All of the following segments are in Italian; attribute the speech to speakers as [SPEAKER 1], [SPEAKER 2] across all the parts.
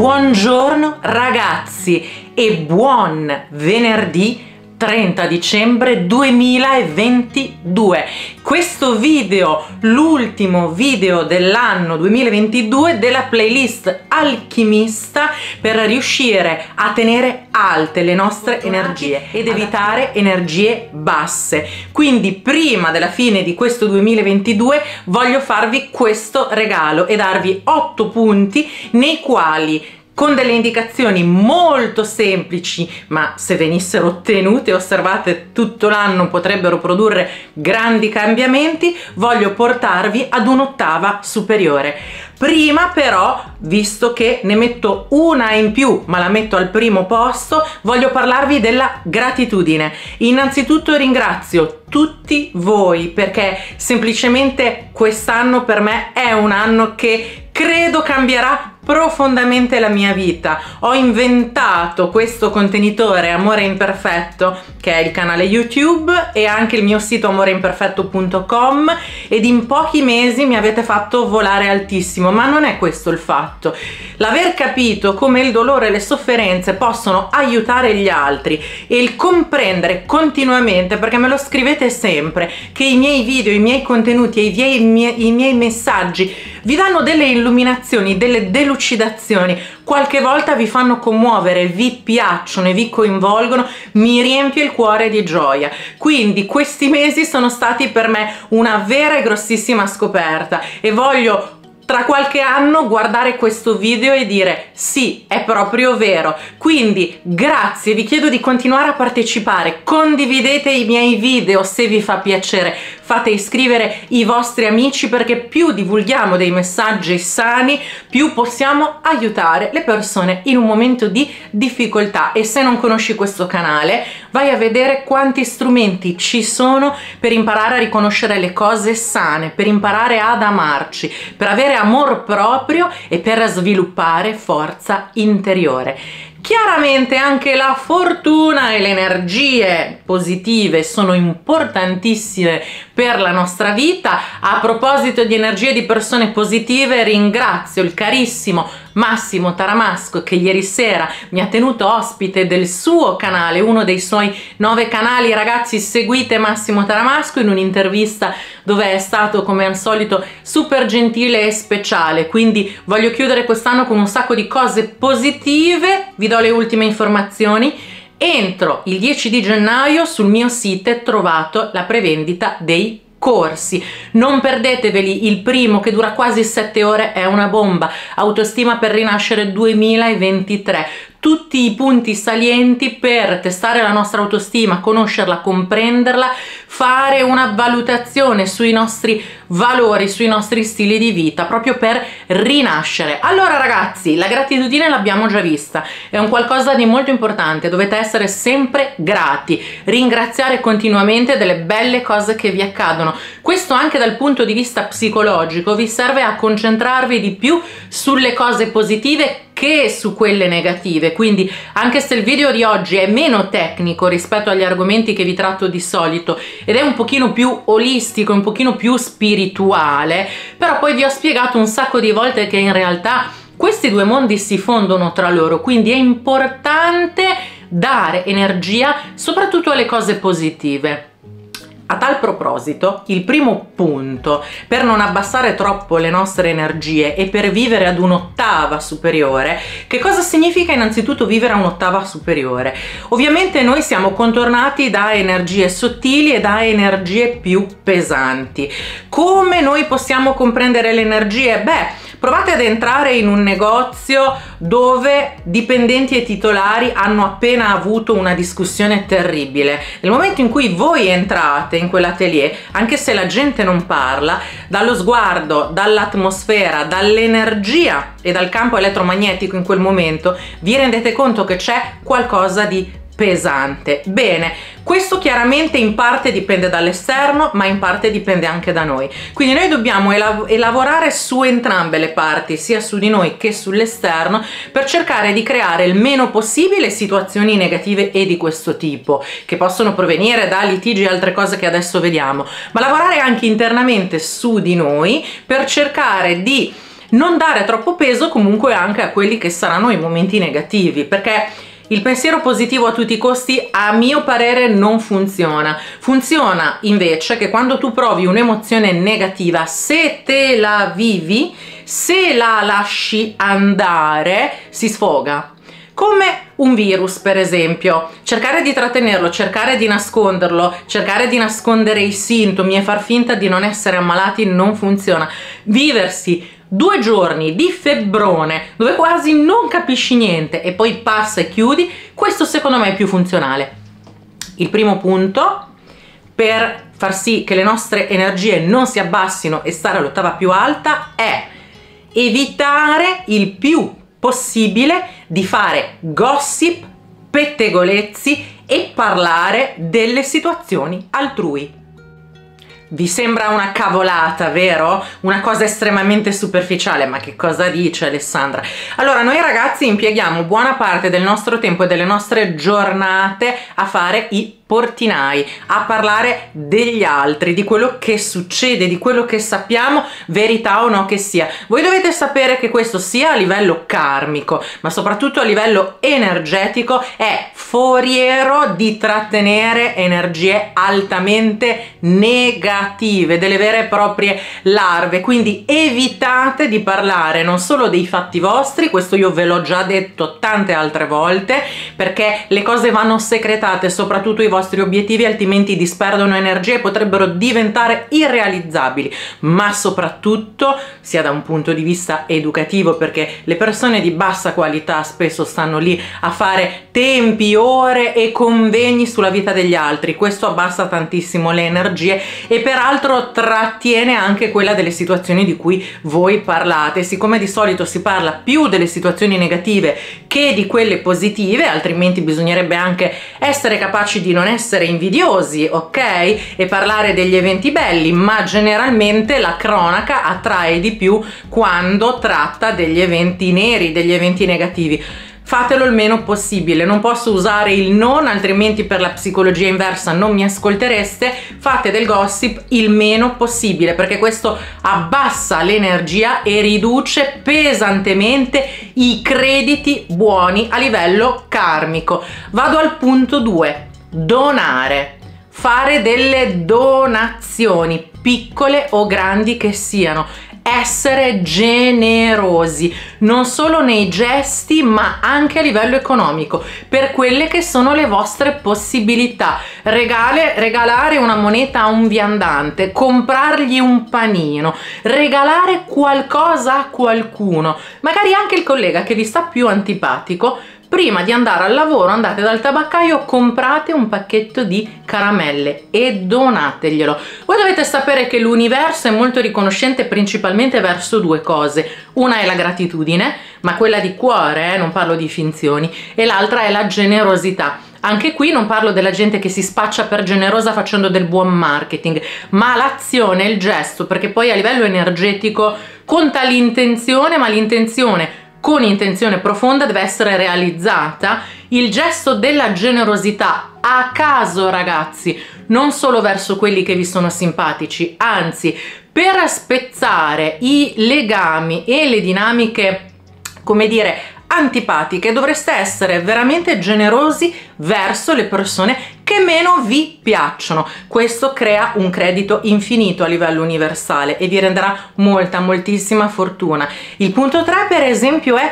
[SPEAKER 1] Buongiorno ragazzi e buon venerdì 30 dicembre 2022. Questo video, l'ultimo video dell'anno 2022 della playlist Alchimista per riuscire a tenere alte le nostre energie ed evitare energie basse. Quindi prima della fine di questo 2022 voglio farvi questo regalo e darvi 8 punti nei quali, con delle indicazioni molto semplici, ma se venissero ottenute e osservate tutto l'anno potrebbero produrre grandi cambiamenti, voglio portarvi ad un'ottava superiore. Prima però, visto che ne metto una in più, ma la metto al primo posto, voglio parlarvi della gratitudine. Innanzitutto ringrazio tutti voi perché semplicemente quest'anno per me è un anno che credo cambierà profondamente la mia vita. Ho inventato questo contenitore Amore Imperfetto, che è il canale YouTube e anche il mio sito amoreimperfetto.com, ed in pochi mesi mi avete fatto volare altissimo. Ma non è questo il fatto. L'aver capito come il dolore e le sofferenze possono aiutare gli altri e il comprendere continuamente, perché me lo scrivete sempre, che i miei video, i miei contenuti e i miei messaggi vi danno delle illuminazioni, delle delucidazioni, qualche volta vi fanno commuovere, vi piacciono e vi coinvolgono, mi riempie il cuore di gioia. Quindi questi mesi sono stati per me una vera e grossissima scoperta e voglio tra qualche anno guardare questo video e dire sì, è proprio vero. Quindi grazie, vi chiedo di continuare a partecipare, condividete i miei video se vi fa piacere, fate iscrivere i vostri amici, perché più divulghiamo dei messaggi sani, più possiamo aiutare le persone in un momento di difficoltà. E se non conosci questo canale, vai a vedere quanti strumenti ci sono per imparare a riconoscere le cose sane, per imparare ad amarci, per avere amor proprio e per sviluppare forza interiore. Chiaramente anche la fortuna e le energie positive sono importantissime per la nostra vita. A proposito di energie di persone positive, ringrazio il carissimo Massimo Taramasco, che ieri sera mi ha tenuto ospite del suo canale, uno dei suoi 9 canali. Ragazzi, seguite Massimo Taramasco, in un'intervista dove è stato come al solito super gentile e speciale. Quindi voglio chiudere quest'anno con un sacco di cose positive. Vi do le ultime informazioni. Entro il 10 di gennaio sul mio sito è trovato la prevendita dei corsi. Non perdeteveli, il primo, che dura quasi 7 ore, è una bomba. Autostima per rinascere 2023. Tutti i punti salienti per testare la nostra autostima, conoscerla, comprenderla, fare una valutazione sui nostri valori, sui nostri stili di vita, proprio per rinascere. Allora ragazzi, la gratitudine l'abbiamo già vista, è un qualcosa di molto importante, dovete essere sempre grati, ringraziare continuamente delle belle cose che vi accadono. Questo anche dal punto di vista psicologico vi serve a concentrarvi di più sulle cose positive che su quelle negative. Quindi anche se il video di oggi è meno tecnico rispetto agli argomenti che vi tratto di solito ed è un pochino più olistico, un pochino più spirituale, però poi vi ho spiegato un sacco di volte che in realtà questi due mondi si fondono tra loro, quindi è importante dare energia soprattutto alle cose positive. A tal proposito, il primo punto per non abbassare troppo le nostre energie e per vivere ad un'ottava superiore, che cosa significa innanzitutto vivere a un'ottava superiore? Ovviamente noi siamo contornati da energie sottili e da energie più pesanti. Come noi possiamo comprendere le energie? Beh, provate ad entrare in un negozio dove dipendenti e titolari hanno appena avuto una discussione terribile. Nel momento in cui voi entrate in quell'atelier, anche se la gente non parla, dallo sguardo, dall'atmosfera, dall'energia e dal campo elettromagnetico in quel momento, vi rendete conto che c'è qualcosa di pesante. Bene, questo chiaramente in parte dipende dall'esterno, ma in parte dipende anche da noi. Quindi noi dobbiamo lavorare su entrambe le parti, sia su di noi che sull'esterno, per cercare di creare il meno possibile situazioni negative e di questo tipo, che possono provenire da litigi e altre cose che adesso vediamo, ma lavorare anche internamente su di noi per cercare di non dare troppo peso comunque anche a quelli che saranno i momenti negativi, perché il pensiero positivo a tutti i costi, a mio parere, non funziona. Funziona invece che quando tu provi un'emozione negativa, se te la vivi, se la lasci andare, si sfoga. Come un virus, per esempio. Cercare di trattenerlo, cercare di nasconderlo, cercare di nascondere i sintomi e far finta di non essere ammalati non funziona. Viversi 2 giorni di febbrone dove quasi non capisci niente e poi passa e chiudi, questo secondo me è più funzionale. Il primo punto per far sì che le nostre energie non si abbassino e stare all'ottava più alta è evitare il più possibile di fare gossip, pettegolezzi e parlare delle situazioni altrui. Vi sembra una cavolata, vero? Una cosa estremamente superficiale, ma che cosa dice Alessandra? Allora, noi ragazzi impieghiamo buona parte del nostro tempo e delle nostre giornate a fare i portinai, a parlare degli altri, di quello che succede, di quello che sappiamo, verità o no che sia. Voi dovete sapere che questo sia a livello karmico, ma soprattutto a livello energetico è foriero di trattenere energie altamente negative, delle vere e proprie larve. Quindi evitate di parlare non solo dei fatti vostri, questo io ve l'ho già detto tante altre volte, perché le cose vanno segretate, soprattutto i vostri obiettivi, altrimenti disperdono energie e potrebbero diventare irrealizzabili. Ma soprattutto, sia da un punto di vista educativo, perché le persone di bassa qualità spesso stanno lì a fare tempi, ore e convegni sulla vita degli altri, questo abbassa tantissimo le energie e peraltro trattiene anche quella delle situazioni di cui voi parlate. Siccome di solito si parla più delle situazioni negative che di quelle positive, altrimenti bisognerebbe anche essere capaci di non essere invidiosi, ok? E parlare degli eventi belli, ma generalmente la cronaca attrae di più quando tratta degli eventi neri, degli eventi negativi. Fatelo il meno possibile, non posso usare il non, altrimenti per la psicologia inversa non mi ascoltereste. Fate del gossip il meno possibile, perché questo abbassa l'energia e riduce pesantemente i crediti buoni a livello karmico. Vado al punto 2, donare. Fare delle donazioni, piccole o grandi che siano. Essere generosi, non solo nei gesti ma anche a livello economico, per quelle che sono le vostre possibilità. Regalare una moneta a un viandante, comprargli un panino, regalare qualcosa a qualcuno, magari anche il collega che vi sta più antipatico. Prima di andare al lavoro andate dal tabaccaio, comprate un pacchetto di caramelle e donateglielo. Voi dovete sapere che l'universo è molto riconoscente principalmente verso 2 cose. Una è la gratitudine, ma quella di cuore, non parlo di finzioni, e l'altra è la generosità. Anche qui non parlo della gente che si spaccia per generosa facendo del buon marketing, ma l'azione, il gesto, perché poi a livello energetico conta l'intenzione, ma l'intenzione con intenzione profonda deve essere realizzata. Il gesto della generosità a caso, ragazzi, non solo verso quelli che vi sono simpatici, anzi per spezzare i legami e le dinamiche, come dire, antipatiche, dovreste essere veramente generosi verso le persone che meno vi piacciono. Questo crea un credito infinito a livello universale e vi renderà moltissima fortuna. Il punto 3, per esempio, è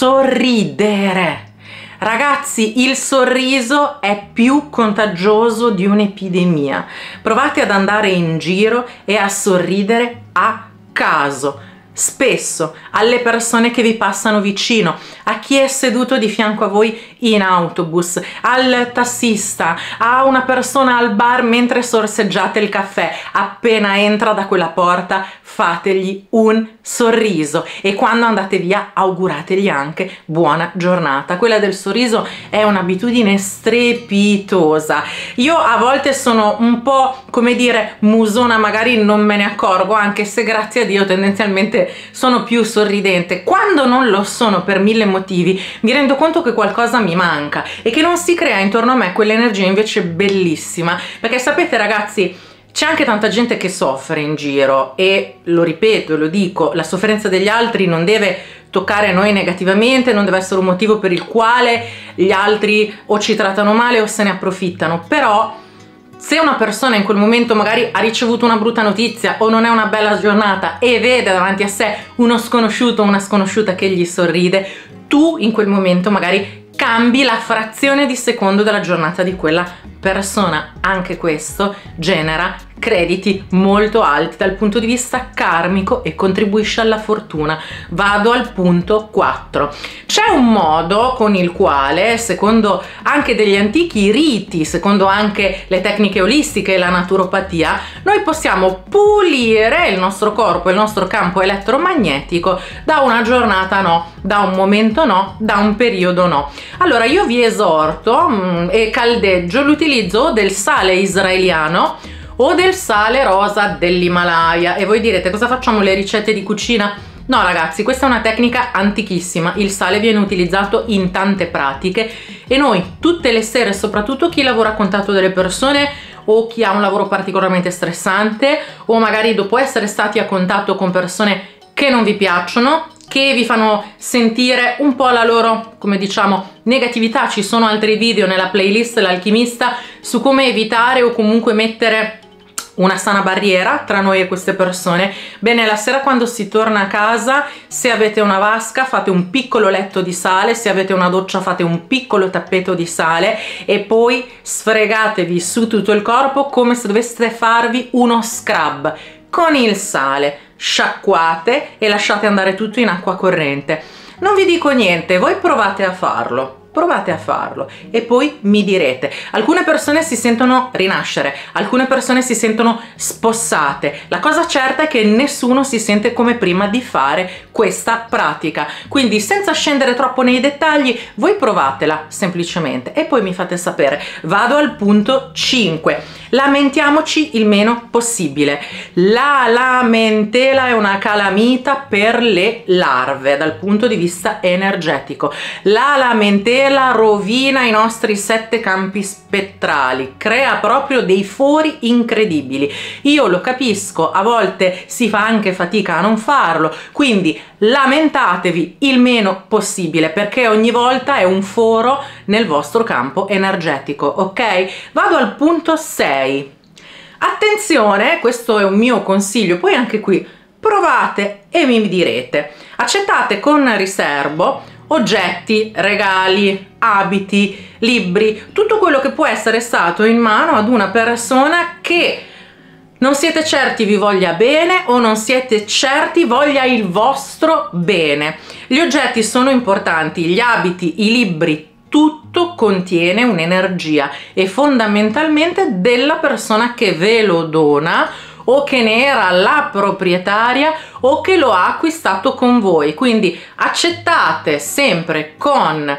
[SPEAKER 1] sorridere. Ragazzi, il sorriso è più contagioso di un'epidemia. Provate ad andare in giro e a sorridere a caso. Spesso alle persone che vi passano vicino, a chi è seduto di fianco a voi in autobus, al tassista, a una persona al bar mentre sorseggiate il caffè. Appena entra da quella porta fategli un sorriso e quando andate via augurategli anche buona giornata. Quella del sorriso è un'abitudine strepitosa. Io a volte sono un po', come dire, musona, magari non me ne accorgo, anche se grazie a Dio tendenzialmente sono più sorridente. Quando non lo sono per 1000 motivi mi rendo conto che qualcosa mi manca e che non si crea intorno a me quell'energia invece bellissima, perché sapete ragazzi, C'è anche tanta gente che soffre in giro e lo ripeto e lo dico, la sofferenza degli altri non deve toccare noi negativamente, non deve essere un motivo per il quale gli altri o ci trattano male o se ne approfittano, però se una persona in quel momento magari ha ricevuto una brutta notizia o non è una bella giornata e vede davanti a sé uno sconosciuto o una sconosciuta che gli sorride, tu in quel momento magari cambi la frazione di secondo della giornata di quella persona. Anche questo genera crediti molto alti dal punto di vista karmico e contribuisce alla fortuna. Vado al punto 4. C'è un modo con il quale, secondo anche degli antichi riti, secondo anche le tecniche olistiche e la naturopatia, noi possiamo pulire il nostro corpo, il nostro campo elettromagnetico da una giornata no, da un momento no, da un periodo no. Allora io vi esorto e caldeggio l'utilizzo del sale israeliano o del sale rosa dell'Himalaya. E voi direte, cosa facciamo le ricette di cucina? No ragazzi, questa è una tecnica antichissima, il sale viene utilizzato in tante pratiche e noi tutte le sere, soprattutto chi lavora a contatto delle persone o chi ha un lavoro particolarmente stressante o magari dopo essere stati a contatto con persone che non vi piacciono, che vi fanno sentire un po' la loro, come diciamo, negatività. Ci sono altri video nella playlist L'Alchimista su come evitare o comunque mettere una sana barriera tra noi e queste persone. Bene, la sera quando si torna a casa, se avete una vasca fate un piccolo letto di sale, se avete una doccia fate un piccolo tappeto di sale e poi sfregatevi su tutto il corpo come se doveste farvi uno scrub con il sale. Sciacquate e lasciate andare tutto in acqua corrente. Non vi dico niente, voi provate a farlo e poi mi direte. Alcune persone si sentono rinascere, alcune persone si sentono spossate. La cosa certa è che nessuno si sente come prima di fare questa pratica, quindi senza scendere troppo nei dettagli voi provatela semplicemente e poi mi fate sapere. Vado al punto 5. Lamentiamoci il meno possibile. La lamentela è una calamita per le larve dal punto di vista energetico. La lamentela rovina i nostri 7 campi spettrali, crea proprio dei fori incredibili. Io lo capisco, a volte si fa anche fatica a non farlo, quindi lamentatevi il meno possibile perché ogni volta è un foro nel vostro campo energetico, ok? Vado al punto 6. Attenzione, questo è un mio consiglio, poi anche qui provate e mi direte. Accettate con riservo oggetti, regali, abiti, libri, tutto quello che può essere stato in mano ad una persona che non siete certi vi voglia bene o non siete certi voglia il vostro bene. Gli oggetti sono importanti, gli abiti, i libri, tutto contiene un'energia e fondamentalmente della persona che ve lo dona o che ne era la proprietaria o che lo ha acquistato con voi. Quindi accettate sempre con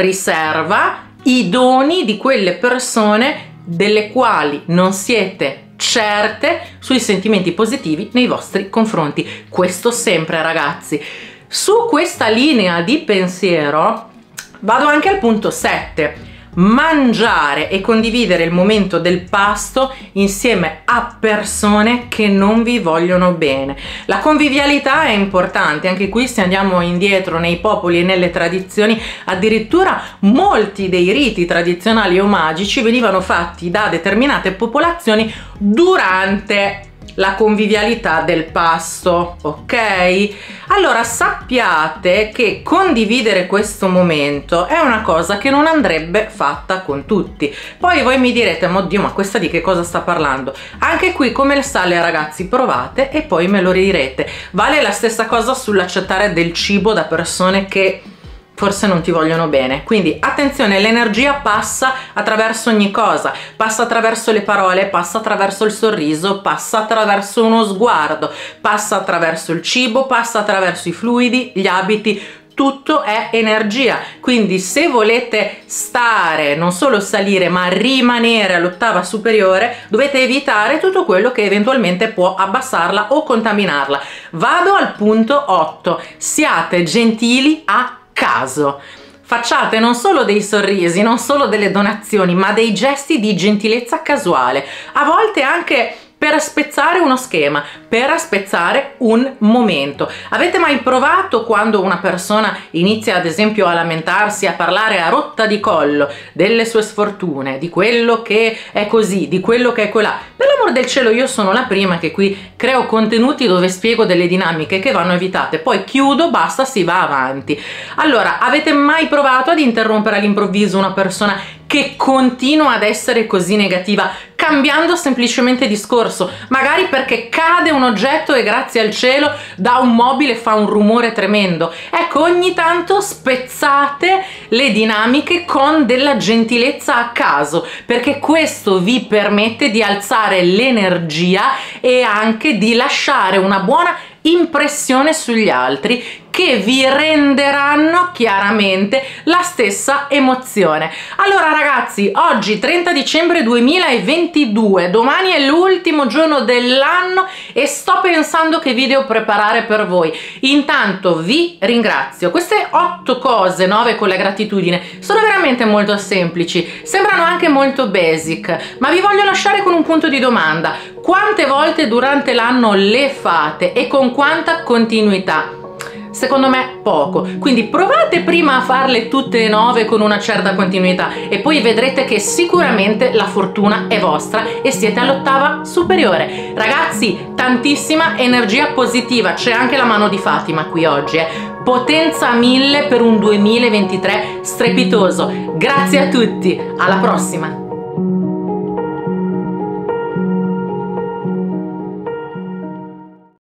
[SPEAKER 1] riserva i doni di quelle persone delle quali non siete certe sui sentimenti positivi nei vostri confronti. Questo sempre, ragazzi. Su questa linea di pensiero vado anche al punto 7. Mangiare e condividere il momento del pasto insieme a persone che non vi vogliono bene. La convivialità è importante, anche qui se andiamo indietro nei popoli e nelle tradizioni, addirittura molti dei riti tradizionali o magici venivano fatti da determinate popolazioni durante la convivialità del pasto, ok? Allora sappiate che condividere questo momento è una cosa che non andrebbe fatta con tutti. Poi voi mi direte, ma oddio, ma questa di che cosa sta parlando? Anche qui come il sale, ragazzi, provate e poi me lo direte. Vale la stessa cosa sull'accettare del cibo da persone che forse non ti vogliono bene. Quindi attenzione, l'energia passa attraverso ogni cosa, passa attraverso le parole, passa attraverso il sorriso, passa attraverso uno sguardo, passa attraverso il cibo, passa attraverso i fluidi, gli abiti, tutto è energia. Quindi se volete stare, non solo salire, ma rimanere all'ottava superiore, dovete evitare tutto quello che eventualmente può abbassarla o contaminarla. Vado al punto 8. Siate gentili a caso. Facciate non solo dei sorrisi, non solo delle donazioni, ma dei gesti di gentilezza casuale. A volte anche per spezzare uno schema, per spezzare un momento. Avete mai provato, quando una persona inizia ad esempio a lamentarsi, a parlare a rotta di collo delle sue sfortune, di quello che è così, di quello che è colà? Per l'amor del cielo, io sono la prima che qui creo contenuti dove spiego delle dinamiche che vanno evitate, poi chiudo, basta, si va avanti. Allora, avete mai provato ad interrompere all'improvviso una persona che continua ad essere così negativa, cambiando semplicemente discorso, magari perché cade un oggetto e grazie al cielo da un mobile fa un rumore tremendo? Ecco, ogni tanto spezzate le dinamiche con della gentilezza a caso, perché questo vi permette di alzare l'energia e anche di lasciare una buona impressione sugli altri, che vi renderanno chiaramente la stessa emozione. Allora ragazzi, oggi 30 dicembre 2022, domani è l'ultimo giorno dell'anno e sto pensando che video preparare per voi. Intanto vi ringrazio. Queste 8 cose, 9 con la gratitudine, sono veramente molto semplici, sembrano anche molto basic, ma vi voglio lasciare con un punto di domanda: quante volte durante l'anno le fate e con quanta continuità? Secondo me poco, quindi provate prima a farle tutte e 9 con una certa continuità e poi vedrete che sicuramente la fortuna è vostra e siete all'8ª superiore. Ragazzi, tantissima energia positiva, c'è anche la mano di Fatima qui oggi, potenza 1000 per un 2023 strepitoso. Grazie a tutti, alla prossima!